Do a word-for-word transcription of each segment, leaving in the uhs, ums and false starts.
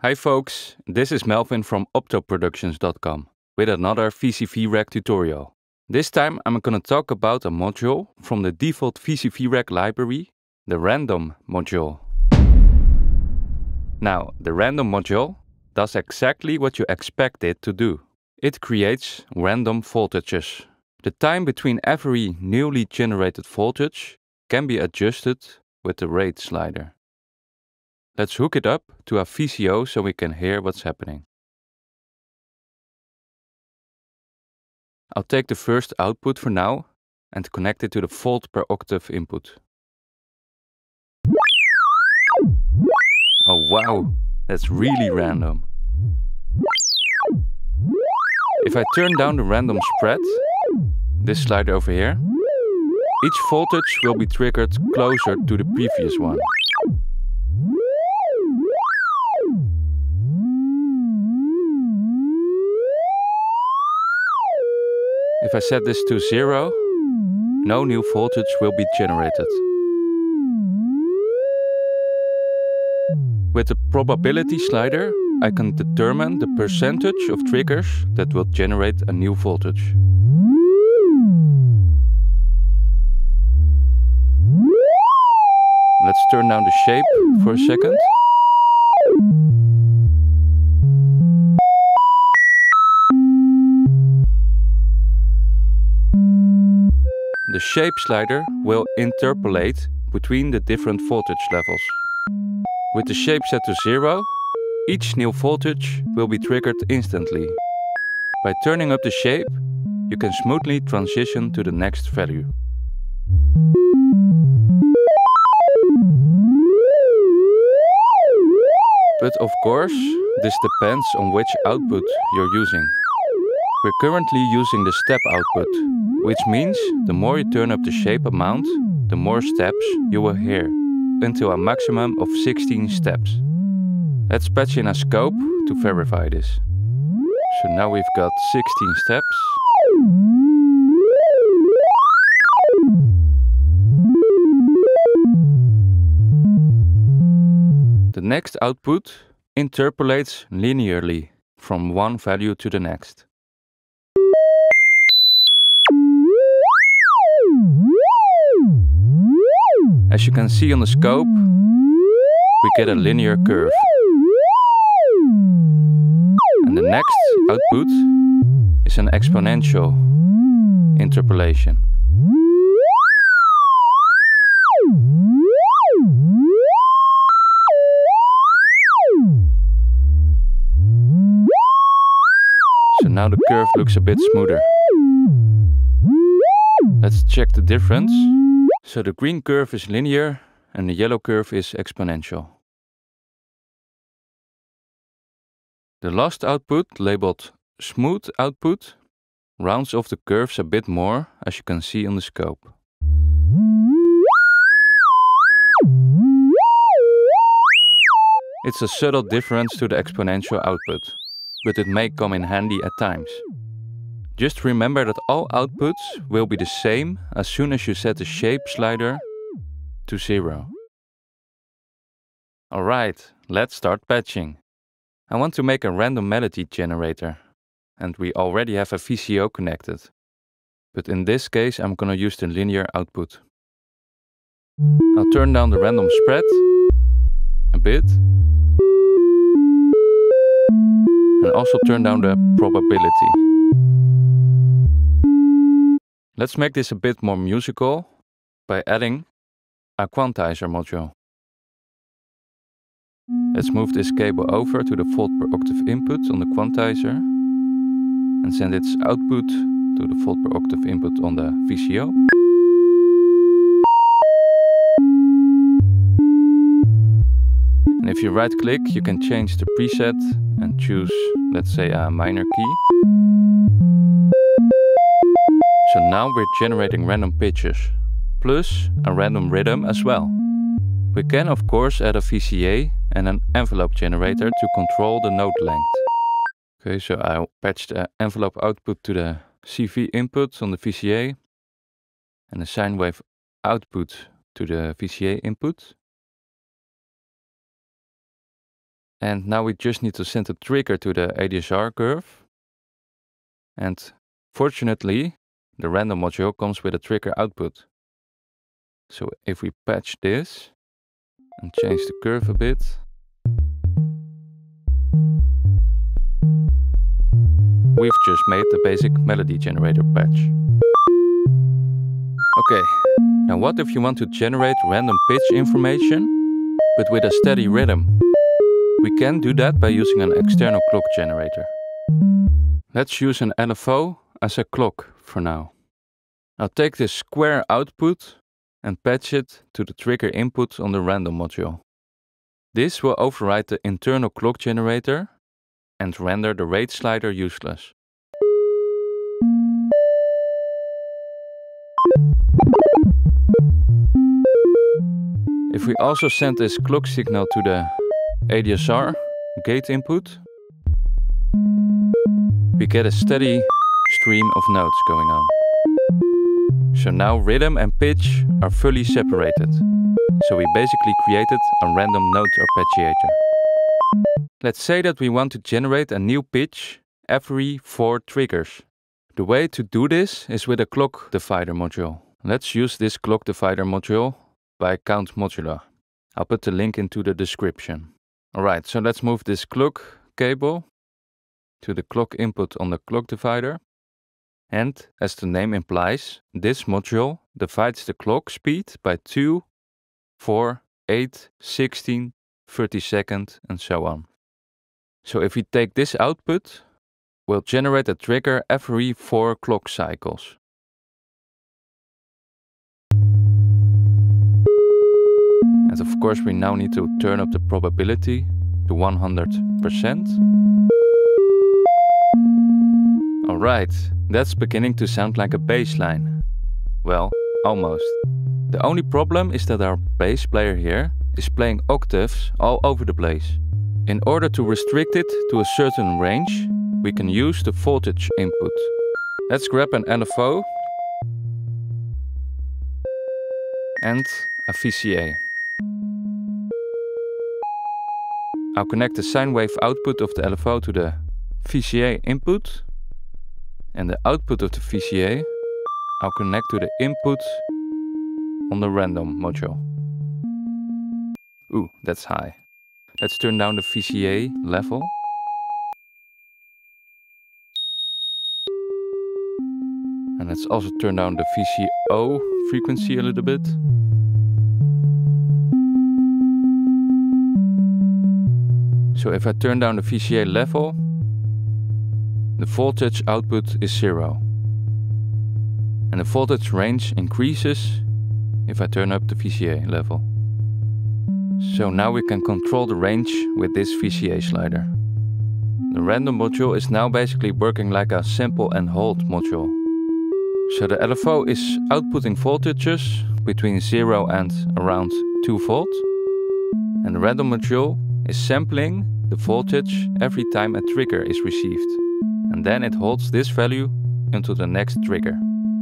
Hi folks, this is Melvin from optoproductions dot com with another V C V Rec tutorial. This time I'm going to talk about a module from the default V C V Rec library, the random module. Now, the random module does exactly what you expect it to do. It creates random voltages. The time between every newly generated voltage can be adjusted with the rate slider. Let's hook it up to a V C O so we can hear what's happening. I'll take the first output for now and connect it to the volt per octave input. Oh wow, that's really random. If I turn down the random spread, this slider over here, each voltage will be triggered closer to the previous one. If I set this to zero, no new voltage will be generated. With the probability slider, I can determine the percentage of triggers that will generate a new voltage. Let's turn down the shape for a second. The shape slider will interpolate between the different voltage levels. With the shape set to zero, each new voltage will be triggered instantly. By turning up the shape, you can smoothly transition to the next value. But of course, this depends on which output you're using. We're currently using the step output, which means the more you turn up the shape amount, the more steps you will hear, until a maximum of sixteen steps. Let's patch in a scope to verify this. So now we've got sixteen steps. The next output interpolates linearly from one value to the next. As you can see on the scope, we get a linear curve. And the next output is an exponential interpolation. So now the curve looks a bit smoother. Let's check the difference. So the green curve is linear and the yellow curve is exponential. The last output, labeled smooth output, rounds off the curves a bit more, as you can see on the scope. It's a subtle difference to the exponential output, but it may come in handy at times. Just remember that all outputs will be the same as soon as you set the shape slider to zero. Alright, let's start patching. I want to make a random melody generator, and we already have a V C O connected. But in this case I'm gonna use the linear output. I'll turn down the random spread a bit. And also turn down the probability. Let's make this a bit more musical by adding a quantizer module. Let's move this cable over to the volt per octave input on the quantizer and send its output to the volt per octave input on the V C O. And if you right click, you can change the preset and choose, let's say, a minor key. So now we're generating random pitches, plus a random rhythm as well. We can of course add a V C A and an envelope generator to control the note length. Okay, so I patched the envelope output to the C V input on the V C A and the sine wave output to the V C A input. And now we just need to send a trigger to the A D S R curve. And fortunately, the random module comes with a trigger output. So if we patch this and change the curve a bit, we've just made the basic melody generator patch. Okay, now what if you want to generate random pitch information, but with a steady rhythm? We can do that by using an external clock generator. Let's use an L F O as a clock for now. I'll take this square output and patch it to the trigger input on the random module. This will override the internal clock generator and render the rate slider useless. If we also send this clock signal to the A D S R gate input, we get a steady stream of notes going on. So now rhythm and pitch are fully separated. So we basically created a random note arpeggiator. Let's say that we want to generate a new pitch every four triggers. The way to do this is with a clock divider module. Let's use this clock divider module by Count Modular. I'll put the link into the description. Alright, so let's move this clock cable to the clock input on the clock divider. And as the name implies, this module divides the clock speed by two, four, eight, sixteen, thirty seconds and so on. So if we take this output, we'll generate a trigger every four clock cycles. And of course we now need to turn up the probability to one hundred percent. Alright, that's beginning to sound like a bass line. Well, almost. The only problem is that our bass player here is playing octaves all over the place. In order to restrict it to a certain range, we can use the voltage input. Let's grab an L F O and a V C A. I'll connect the sine wave output of the L F O to the V C A input, and the output of the V C A I'll connect to the input on the random module. Ooh, that's high. Let's turn down the V C A level. And let's also turn down the V C O frequency a little bit. So if I turn down the V C A level, the voltage output is zero. And the voltage range increases if I turn up the V C A level. So now we can control the range with this V C A slider. The random module is now basically working like a sample and hold module. So the L F O is outputting voltages between zero and around two volt. And the random module is sampling the voltage every time a trigger is received. And then it holds this value until the next trigger.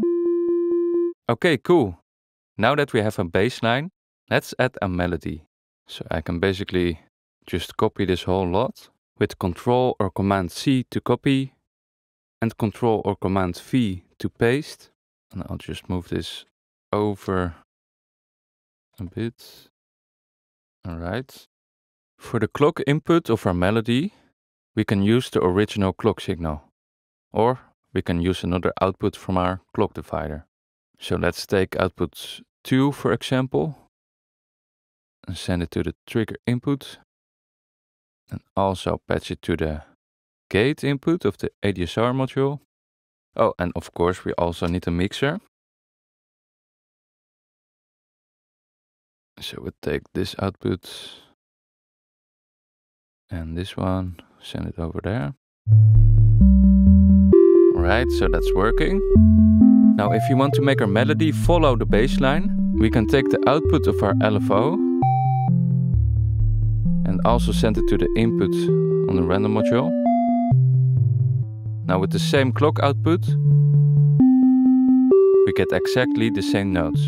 Okay, cool. Now that we have a bassline, let's add a melody. So I can basically just copy this whole lot with Control or Command C to copy and Control or Command V to paste. And I'll just move this over a bit. Alright. For the clock input of our melody, we can use the original clock signal. Or we can use another output from our clock divider. So let's take output two, for example, and send it to the trigger input. And also patch it to the gate input of the A D S R module. Oh, and of course we also need a mixer. So we'll take this output and this one, send it over there. Alright, so that's working. Now if you want to make our melody follow the bass line, we can take the output of our L F O and also send it to the input on the random module. Now with the same clock output, we get exactly the same notes.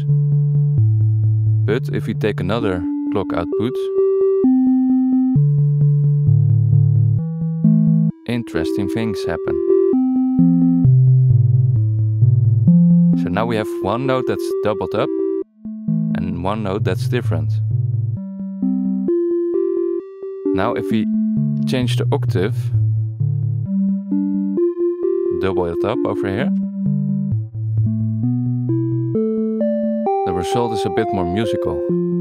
But if we take another clock output, interesting things happen. So now we have one note that's doubled up and one note that's different. Now if we change the octave, double it up over here, the result is a bit more musical.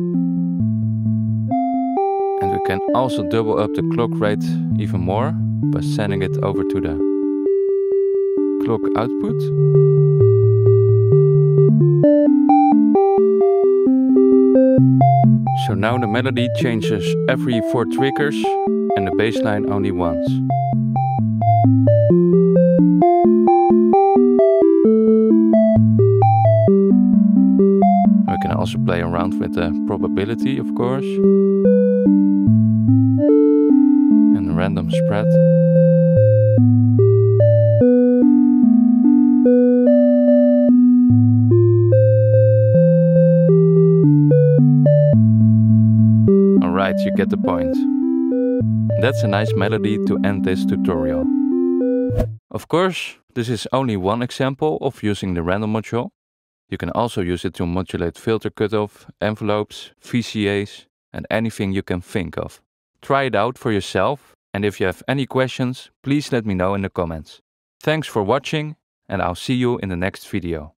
And we can also double up the clock rate even more by sending it over to the clock output. So now the melody changes every four triggers and the bass line only once. We can also play around with the probability, of course, and the random spread. Alright, you get the point. That's a nice melody to end this tutorial. Of course, this is only one example of using the random module. You can also use it to modulate filter cutoff, envelopes, V C As, and anything you can think of. Try it out for yourself, and if you have any questions, please let me know in the comments. Thanks for watching, and I'll see you in the next video.